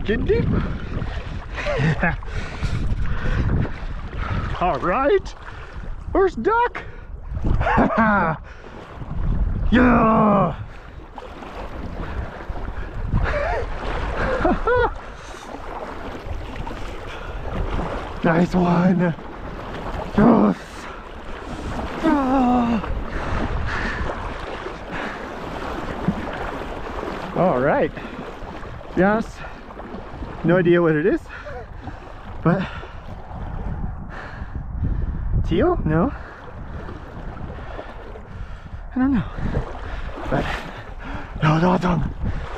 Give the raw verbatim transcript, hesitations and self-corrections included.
Get deep. All right. First duck. Yeah. Nice one. Yes. Ah. All right. Yes. No idea what it is, but teal? No. I don't know. But no, no, don't.